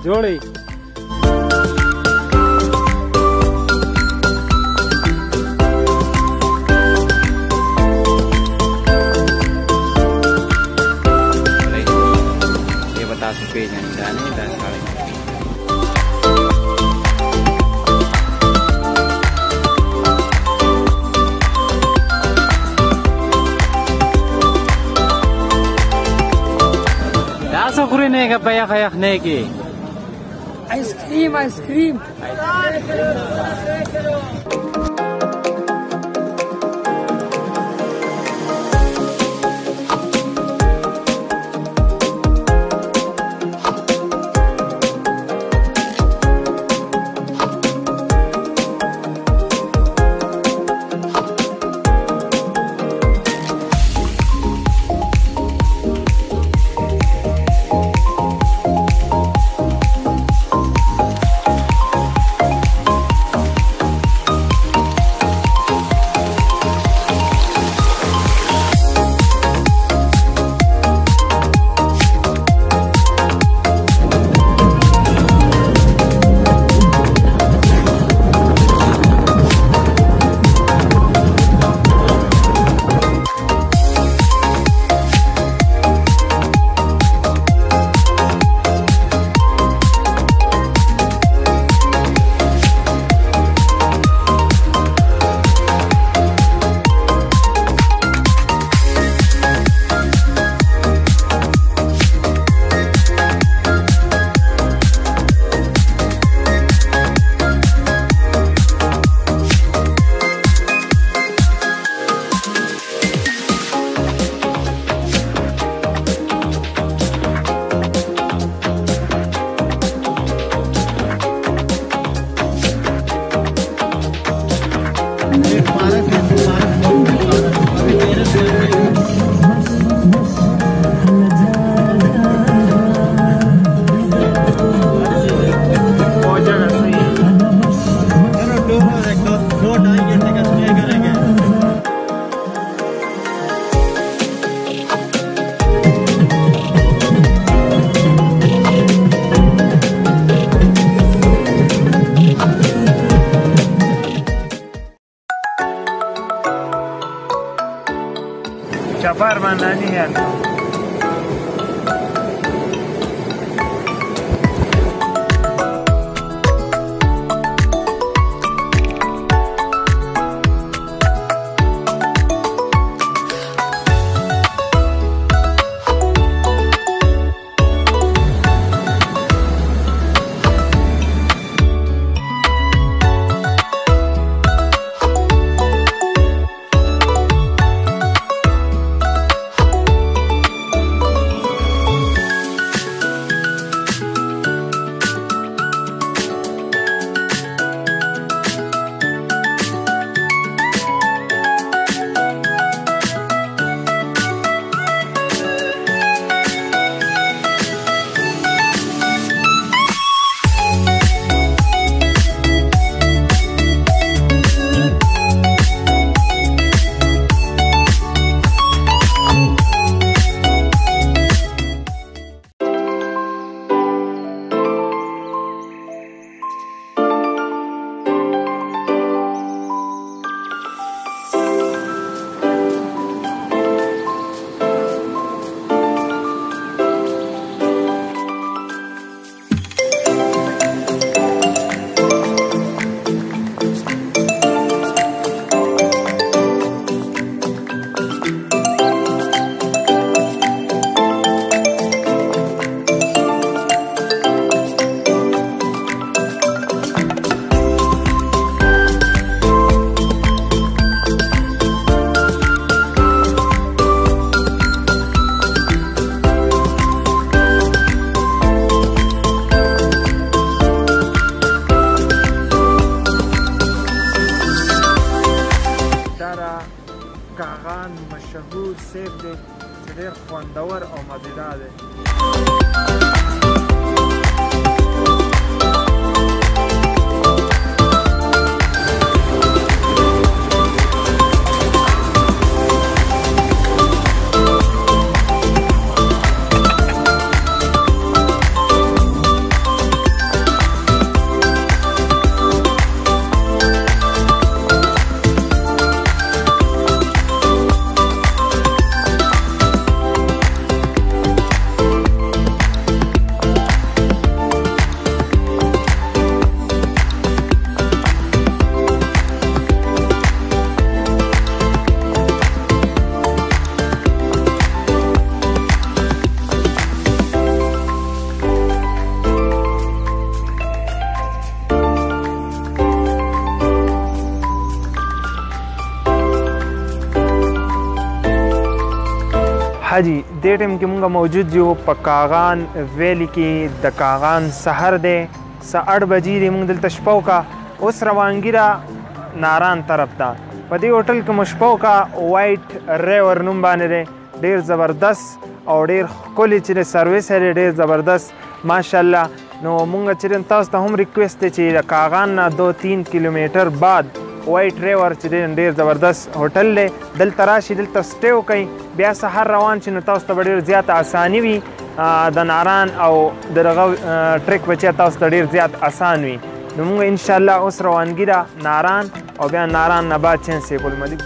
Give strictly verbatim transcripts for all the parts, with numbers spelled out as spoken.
جوړي ये बता सकते हैं जाने दस साढ़े سخوري نيجا بيا خيخ نيجي ايس كريم ايس كريم Chapar mandani ya کاغان مشهور سیب دی چې ډېر خوندور او مزیدار دی. حاجی دې ټیم کې مونږ موجود یو په کاغان ویلي کې د کاغان سحر دی څه اړ بجې دی مونږ دلته شپه وکړه اوس روانګیره ناران طرف ته په دې هوټل کې مو شپه وکړه وایټ ریور نوم باندې دی ډېر زبردست او ډېر ښکلي چې د سروس یې ډېر زبردست ماشاءالله نو مونږ چې تاسو ته هم ریکویسټ دی چې د کاغان نه دو تین کیلومیټر بعد وایټ ریور چې دی ډېر زبردست هوټل دی دلته راشي دلته سټې وکئ بیا سهار روان شي نو تاسو ته به ډېر زیاته اساني وي د ناران او د دغه ټریک به چې تاسو ته ډېر زیات اسان وي نو مونږ انشاءالله اوس روانګي ناران او بیا ناران نه بعد چې سیف الملک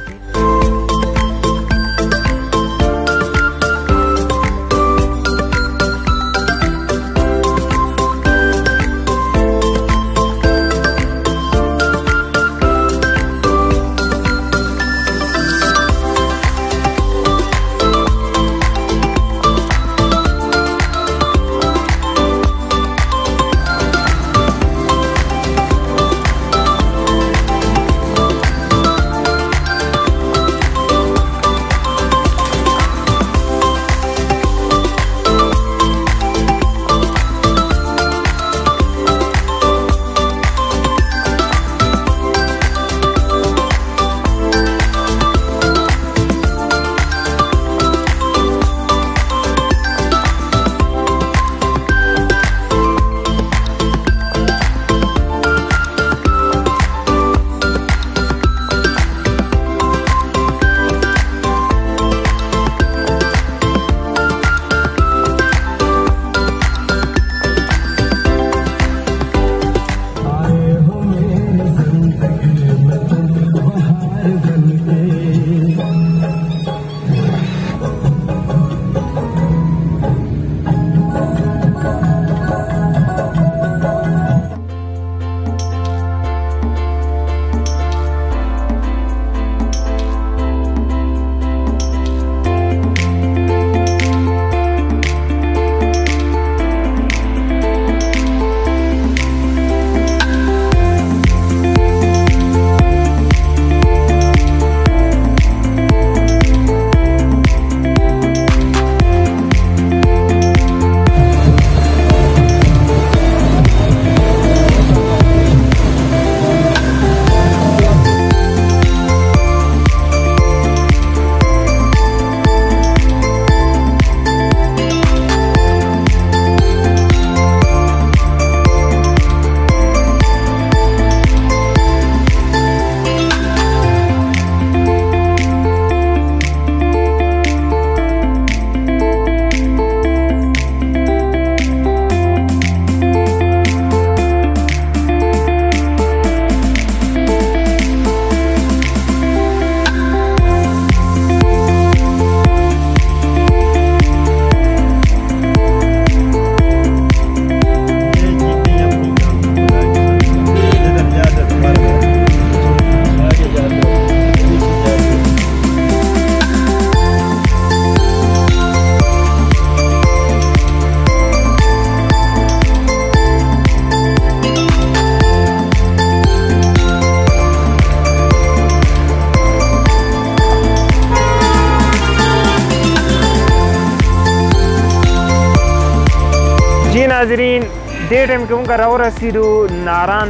ناظرین دې ټیم کې موږ راورسېدو ناران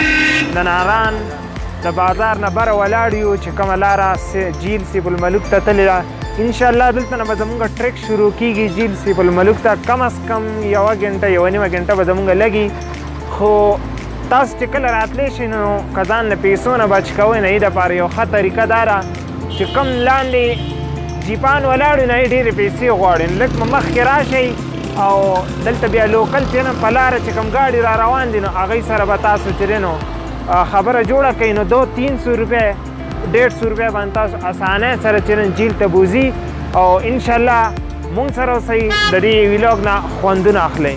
ته د ناران د بازار نه بره ولاړ یو چې کومه لاره جیل سیف الملک ته تللې ده انشاءالله دلته نه به زموږ ټریک شروع کیږي جیل سیف الملک ته کم از کم یوه ګنټه یوه نیمه ګنټه به زموږ لګي خو تاسو چې کله راتلی شئ نو که ځان له پیسو نه بچ کوئ نه یې دپاره یو ښه طریقه دا ده چې کوم لاندې جیپان ولاړ وي نه یې ډېرې پیسې غواړي نو لږ مخکې راشئ او دلته بیا لوکل چې نه په لاره چې کوم ګاډي را روان دي نو هغوی سره به تاسو چې دی نو خبره جوړه کوئ نو دو تین سو روپۍ ډېړ سو روپۍ باندې تاسو اسانۍ سره چې جیل ته بوځي او انشاءالله مونږ سره اوسئ د دې ویلاګ نه خوندونه اخلئ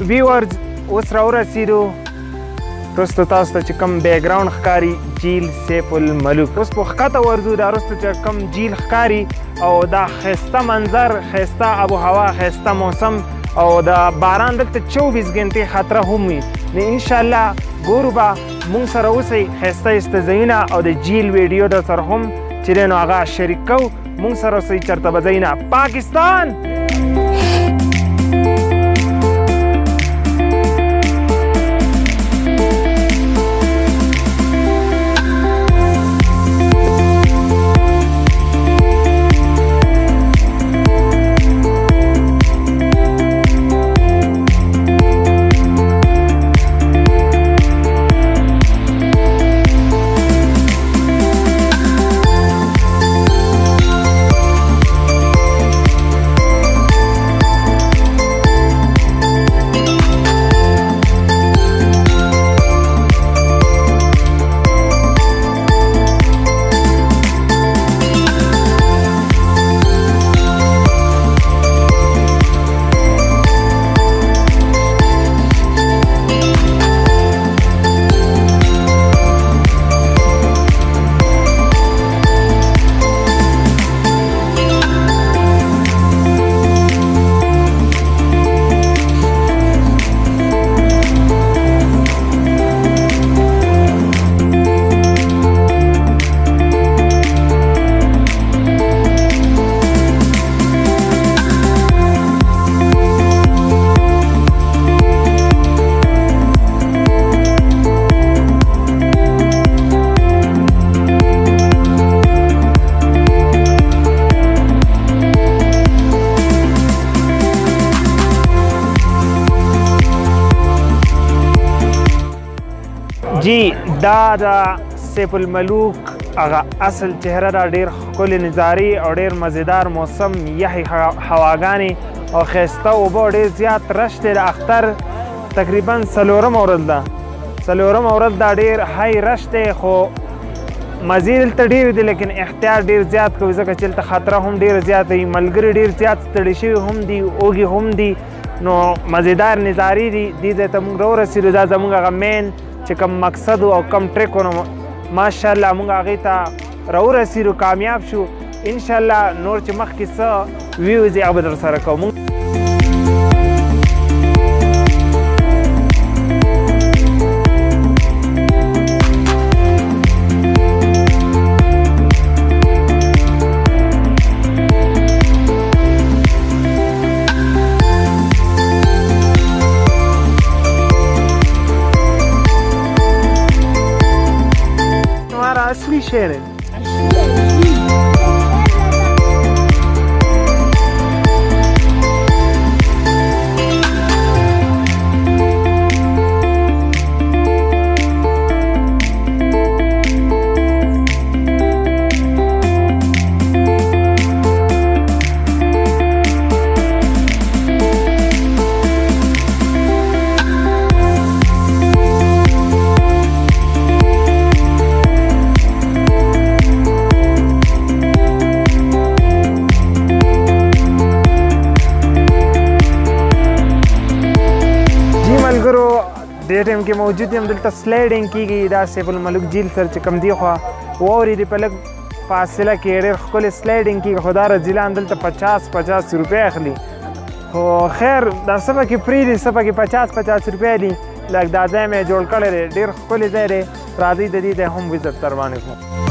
ویورز اوس راورسېدو وروسته تاسو ته چې کوم بیکګراونډ ښکاري جیل سیف الملوک. اوس په ښکته ورځو دا وروسته چې کوم جیل ښکاري او دا ښایسته منظر، ښایسته آب و هوا، ښایسته موسم او د باران دلته چوبیس ګنټې خطره هم وي. نو انشاءالله ګورو به مونږ سره اوسئ ښایسته ایسته ځایونه او د جیل ویډیو در سره هم چې دی نو هغه شریک کوو. مونږ سره اوسئ چېرته به ځایونه پاکستان. جی دا د سیف الملوک هغه اصل چهره ده. ډېر ښکلې نظارې او ډېر مزیدار موسم، یخې هواګانې او ښایسته اوبه، ډېر زیات رش دی. د اختر تقریبا څلورمه ورځ ده څلورمه ورځ ده ډېر های رش دی، خو مزې دلته ډېرې دي لیکن احتیاط ډېر زیات کوي ځکه چې دلته خطره هم ډېره زیاته وي. ملګري ډېر زیات ستړي شوي هم دي، اوږې هم دي. نو مزیدار نظارې دي. دې ځای ته موږ راورسېدو. دا زموږ هغه مین چې کوم مقصد او کم ټریک و نو ماشاءالله موږ هغې ته راورسېدو، کامیاب شو. انشاءالله نور چې مخکې څه ویوز یې هغه به در سره کوو. اصلی شعره دې ټایم کې موجود یم. دلته سلایډینګ کېږي. دا سیف الملوک جیل سره چې کوم دی خوا واورې دي په لږ فاصله کې ډېر ښکلې سلایډینګ کېږي، خو دا رزیلان دلته پچاس پچاس روپۍ اخلي. خو خیر دا څه پکې پرېږدي، څه پکې پچاس پچاس روپۍ دي. لږ دا ځای مې جوړ کړی دی، ډېر ښکلی ځای دی. راځئ د دې ځای هم وزټ در باندې کړو.